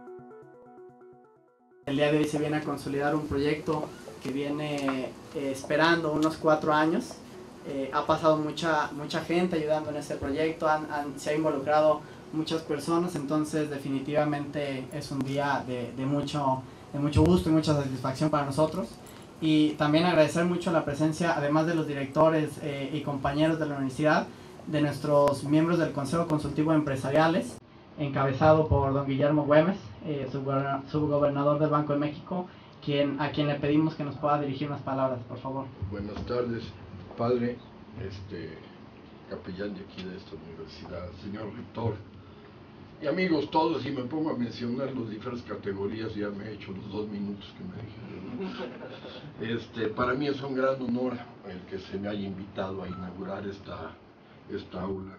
El día de hoy se viene a consolidar un proyecto que viene esperando unos 4 años. Ha pasado mucha gente ayudando en este proyecto, se ha involucrado muchas personas, entonces definitivamente es un día de mucho gusto y mucha satisfacción para nosotros. Y también agradecer mucho la presencia, además de los directores y compañeros de la universidad, de nuestros miembros del Consejo Consultivo Empresariales, encabezado por don Guillermo Güemes, subgobernador del Banco de México, a quien le pedimos que nos pueda dirigir unas palabras, por favor. Buenas tardes, padre, capellán de aquí de esta universidad, señor rector, y amigos todos. Y me pongo a mencionar las diferentes categorías, ya me he hecho los 2 minutos que me dijeron. Para mí es un gran honor el que se me haya invitado a inaugurar esta aula.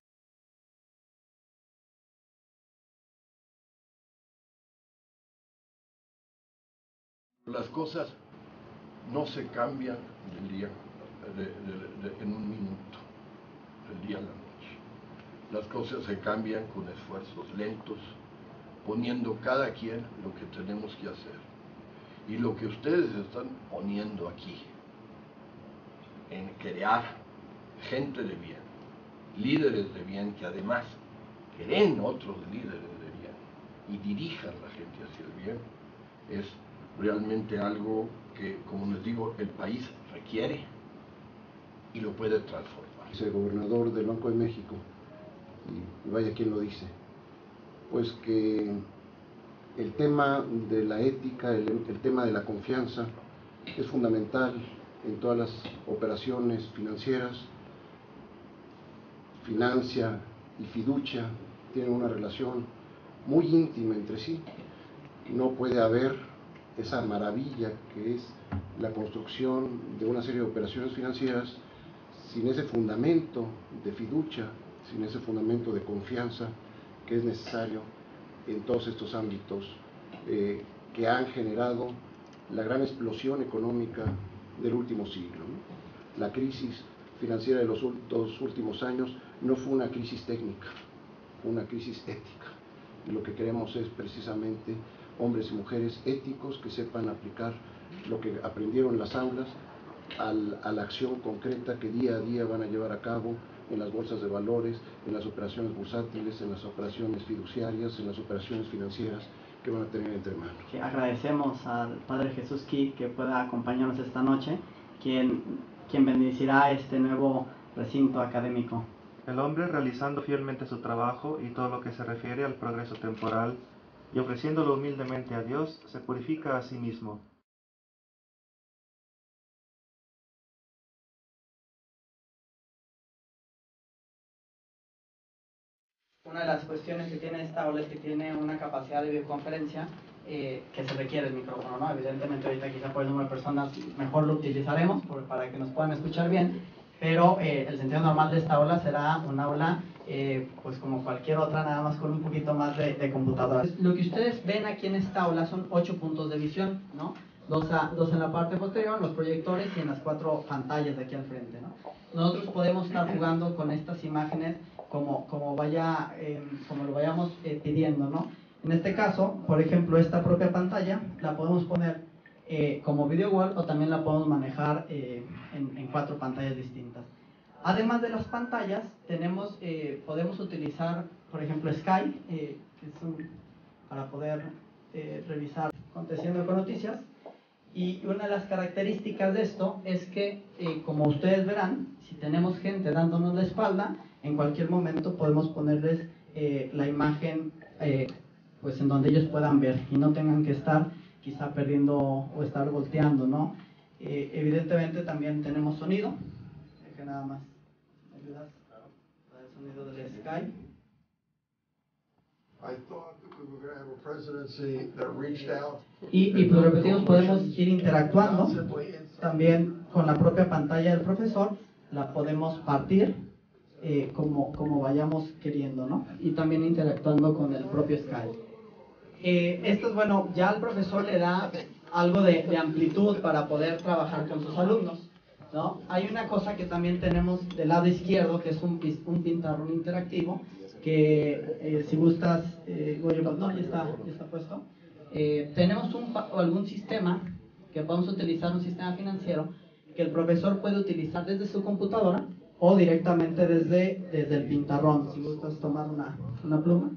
Las cosas no se cambian del día en un minuto, del día a la noche. Las cosas se cambian con esfuerzos lentos, poniendo cada quien lo que tenemos que hacer. Y lo que ustedes están poniendo aquí, en crear gente de bien, líderes de bien, que además creen otros líderes de bien y dirijan la gente hacia el bien, es realmente algo que, como les digo, el país requiere y lo puede transformar. Vicegobernador del Banco de México, y vaya quien lo dice, pues que el tema de la ética, el tema de la confianza es fundamental en todas las operaciones financieras. Financia y fiducia tienen una relación muy íntima entre sí. No puede haber esa maravilla que es la construcción de una serie de operaciones financieras sin ese fundamento de fiducia, sin ese fundamento de confianza que es necesario en todos estos ámbitos que han generado la gran explosión económica del último siglo, ¿no? La crisis financiera de los 2 últimos años no fue una crisis técnica, fue una crisis ética. Y lo que queremos es precisamente hombres y mujeres éticos que sepan aplicar lo que aprendieron en las aulas a la acción concreta que día a día van a llevar a cabo en las bolsas de valores, en las operaciones bursátiles, en las operaciones fiduciarias, en las operaciones financieras que van a tener entre manos. Agradecemos al Padre Jesús Ki que pueda acompañarnos esta noche, quien bendecirá este nuevo recinto académico. El hombre, realizando fielmente su trabajo y todo lo que se refiere al progreso temporal, y ofreciéndolo humildemente a Dios, se purifica a sí mismo. Una de las cuestiones que tiene esta aula es que tiene una capacidad de videoconferencia que se requiere el micrófono, ¿no? Evidentemente ahorita quizá por el número de personas mejor lo utilizaremos para que nos puedan escuchar bien, pero el sentido normal de esta aula será un aula pues como cualquier otra, nada más con un poquito más de computadoras. Lo que ustedes ven aquí en esta aula son 8 puntos de visión, ¿no? Dos en la parte posterior, los proyectores, y en las 4 pantallas de aquí al frente, ¿no? Nosotros podemos estar jugando con estas imágenes como lo vayamos pidiendo, ¿no? En este caso, por ejemplo, esta propia pantalla la podemos poner como video wall, o también la podemos manejar en 4 pantallas distintas. Además de las pantallas, podemos utilizar, por ejemplo, Skype, que es para poder revisar aconteciendo con noticias. Y una de las características de esto es que, como ustedes verán, si tenemos gente dándonos la espalda, en cualquier momento podemos ponerles la imagen pues en donde ellos puedan ver y no tengan que estar quizá perdiendo o estar volteando, ¿no? Evidentemente también tenemos sonido. Que nada más me ayudas para el sonido del Skype. Y pues repetimos, podemos ir interactuando también con la propia pantalla del profesor, la podemos partir como vayamos queriendo, ¿no? Y también interactuando con el propio Skype. Esto es bueno, ya al profesor le da algo de amplitud para poder trabajar con sus alumnos, ¿no? Hay una cosa que también tenemos del lado izquierdo, que es un pizarrón interactivo, que si gustas, Goyo, no, ya está puesto. Tenemos algún sistema que podemos utilizar, un sistema financiero que el profesor puede utilizar desde su computadora o directamente desde el pintarrón. Si gustas tomar una pluma.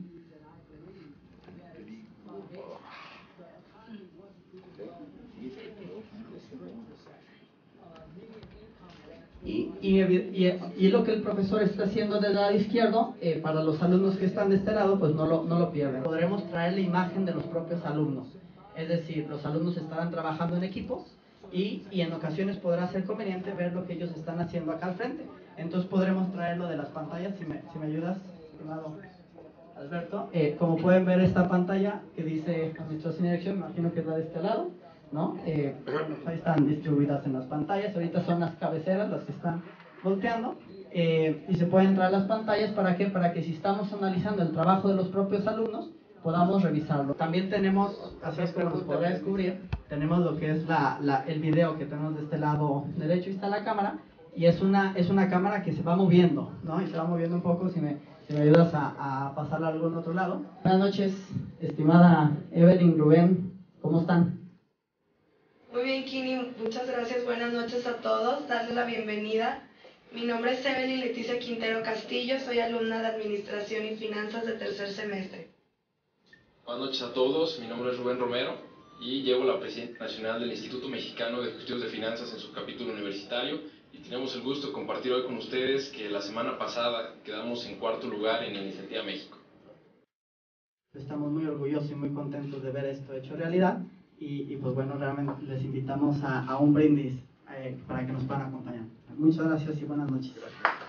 Y lo que el profesor está haciendo del lado izquierdo, para los alumnos que están de este lado, pues no lo pierden. Podremos traer la imagen de los propios alumnos. Es decir, los alumnos estarán trabajando en equipos y en ocasiones podrá ser conveniente ver lo que ellos están haciendo acá al frente. Entonces podremos traerlo de las pantallas, si me ayudas, estimado Alberto. Como pueden ver esta pantalla que dice Administración y Dirección, me imagino que es la de este lado, ¿no? Ahí están distribuidas en las pantallas. Ahorita son las cabeceras las que están volteando, y se pueden traer las pantallas. ¿Para qué? Para que si estamos analizando el trabajo de los propios alumnos podamos revisarlo. También tenemos, así es como nos podrá descubrir, tenemos lo que es el video que tenemos de este lado derecho. Ahí está la cámara, y es una cámara que se va moviendo, ¿no? Y se va moviendo un poco. Si me ayudas a pasarla a algún otro lado. Buenas noches, estimada Evelyn, Rubén, ¿cómo están? Muy bien, Kini, muchas gracias. Buenas noches a todos. Darles la bienvenida. Mi nombre es Evelyn Leticia Quintero Castillo. Soy alumna de Administración y Finanzas de tercer semestre. Buenas noches a todos. Mi nombre es Rubén Romero y llevo la presidencia nacional del Instituto Mexicano de Estudios de Finanzas en su capítulo universitario. Y tenemos el gusto de compartir hoy con ustedes que la semana pasada quedamos en cuarto lugar en la Iniciativa México. Estamos muy orgullosos y muy contentos de ver esto hecho realidad. Y pues bueno, realmente les invitamos a un brindis para que nos puedan acompañar. Muchas gracias y buenas noches.